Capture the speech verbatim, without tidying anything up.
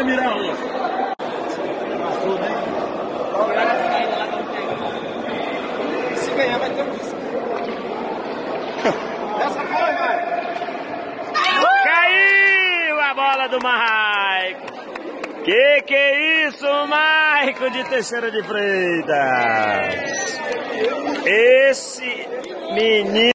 vai mirar um. Passou, né? Se ganhar, vai ter um risco. Essa foi, vai. Caiu a bola do Maico. Que que é isso, Maico de Teixeira de Freitas? Esse menino